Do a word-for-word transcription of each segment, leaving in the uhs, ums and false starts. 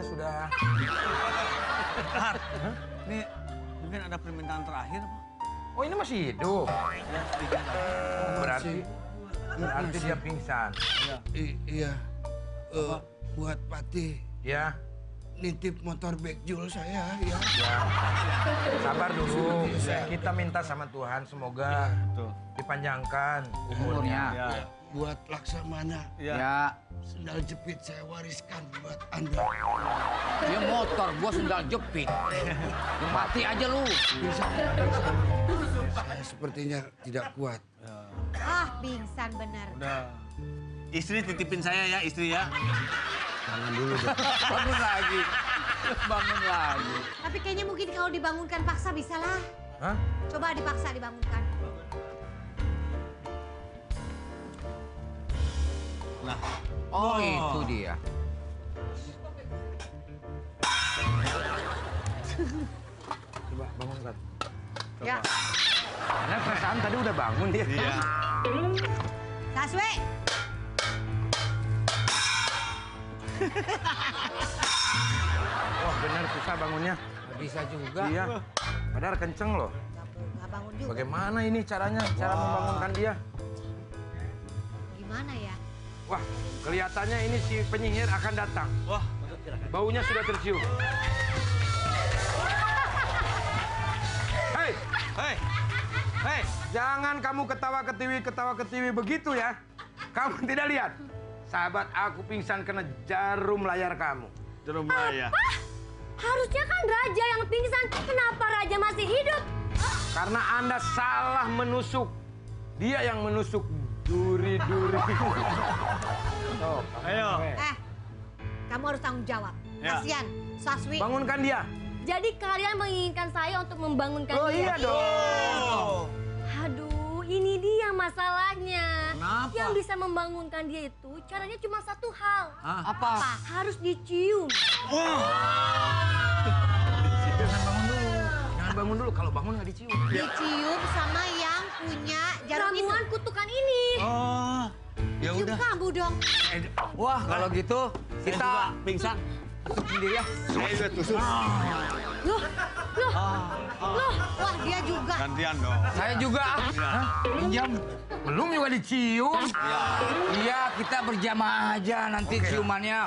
sudah. Bentar. Ini mungkin ada permintaan terakhir, Pak. Oh, ini masih hidup. Ya, sedikit. Oh, berarti berarti dia pingsan. Iya. I- iya. Eh, buat Patih Ya. nitip motor Bekjul saya ya. Ya. Sabar dulu. Kita minta sama Tuhan semoga Betul. dipanjangkan umurnya. Ya. Buat Laksamana. Ya. Ya, Sendal jepit saya wariskan buat Anda. dia motor, gua sendal jepit. Lu mati aja lu. Bisa, bisa. Saya sepertinya tidak kuat. Ah, pingsan benar. Udah. Istri titipin saya ya, istri ya. Jangan dulu deh. Bangun lagi. Bangun lagi. Tapi kayaknya mungkin kalau dibangunkan paksa bisa lah. Hah? Coba dipaksa dibangunkan. Nah, Oh, itu dia. Coba bangunkan. Ya. Karena perasaan tadi udah bangun dia. iya. Saswe. Wah, benar susah bangunnya. Nggak bisa juga. Iya. Padahal kenceng loh. Nggak bangun juga. Bagaimana ini caranya? Cara membangunkan dia? Gimana ya? Wah, kelihatannya ini si penyihir akan datang. Wah, Baunya sudah tercium. Hei, hei, hei. jangan kamu ketawa-ketiwi, ketawa-ketiwi begitu ya. Kamu tidak lihat? Sahabat aku pingsan kena jarum layar kamu. Jarum raya. Harusnya kan raja yang pingsan. Kenapa raja masih hidup? Karena Anda salah menusuk. Dia yang menusuk duri-duri. Oh, Ayo. Eh, kamu harus tanggung jawab. Ya. Kasihan, Saswi. Bangunkan dia. Jadi kalian menginginkan saya untuk membangunkan Oh dia? iya dong. Oh. Aduh, ini dia masalahnya. Kenapa? Yang bisa membangunkan dia itu caranya cuma satu hal. Apa? Harus dicium. Jangan bangun dulu. Jangan bangun dulu. Kalau bangun nggak dicium. Dicium sama yang punya jarum itu. Ramuan kutukan ini. Oh. Ya Cium udah. kamu dong. Eh, Wah, kalau gitu saya kita juga pingsan. tusuk sendiri ya. Saya juga tusuk. Loh, loh, loh. Wah, dia juga. Gantian dong. Saya juga. Hah? Pinjam. Belum juga dicium. Iya, kita berjamaah aja nanti ciumannya.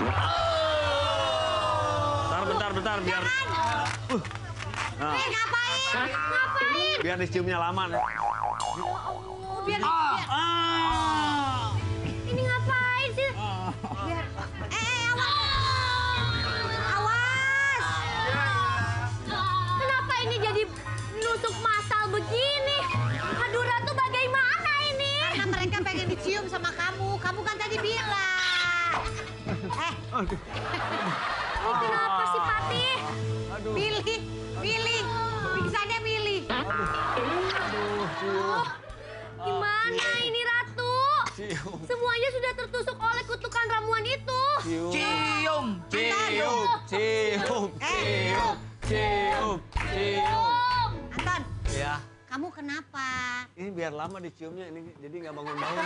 Bentar, bentar, bentar. Biar, nah, Eh, ngapain? Ngapain? biar diciumnya lama nih. Oh, biar, Ah. biar, Ah. Ini ngapain sih? biar. Eh, eh, awas. Awas. Kenapa ini jadi nusuk masal begini? Aduh, Ratu bagaimana ini? Karena mereka pengen dicium sama kamu. Kamu kan tadi bilang. Eh, Ini kenapa sih, Patih? pilih, pilih. Pingsannya pilih. Oh, gimana ini, Ratu? Cium. Semuanya sudah tertusuk oleh kutukan ramuan itu. Cium. Cium. Cium. Cium. Eh, Cium. Cium. Cium. Om, Anton, Ya. kamu kenapa? Ini biar lama diciumnya, ini jadi nggak bangun-bangun.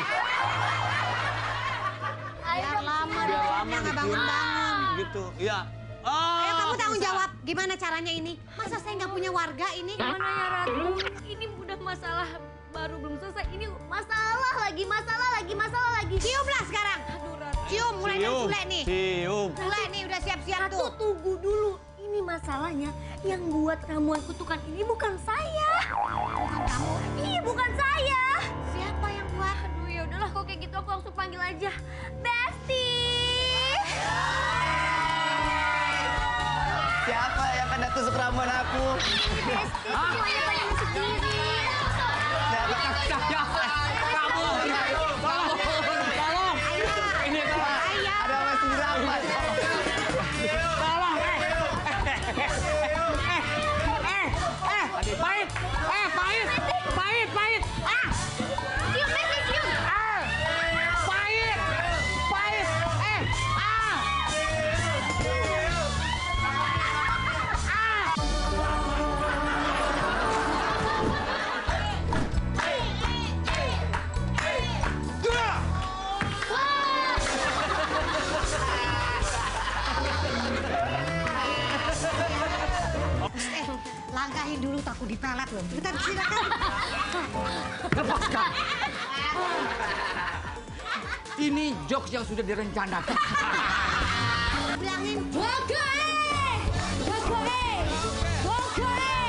Biar lama Biar diciumnya lama nggak dicium. bangun-bangun. Gitu. Iya. Oh, Ayo kamu tanggung bisa. jawab. Gimana caranya ini? Masa saya nggak punya warga ini? gimana ya, Ratu? Ini udah masalah baru belum selesai. Ini masalah lagi, masalah lagi, masalah lagi. Ciumlah sekarang. Aduh, Ratu. Cium, mulai dari Cium. Sule nih. Cium. Sule nih udah siap-siap Ratu, tuh. tunggu dulu. Ini masalahnya yang buat ramuan kutukan ini bukan saya. Bukan kamu. Ih, bukan saya. Siapa yang buat? Aduh, ya udahlah kalau kayak gitu aku langsung panggil aja Besti. Siapa yang kena tusuk ramuan aku? Besti, semuanya pada masuk diri. Siapa? Kamu. Kamu. Tolong. Ini tolong. Ada mesin rapat. Tolong. Eh. Eh. Eh. Pahit. Eh, pahit. Pahit, pahit. Ah. Cium, Besti, cium. Ah. Pahit. Pahit. Eh. Ah. dulu takut dipelet loh. Bentar, silakan. Lepaskan. Ini jokes yang sudah direncanakan. Bilangin. Oke! Oke! Oke!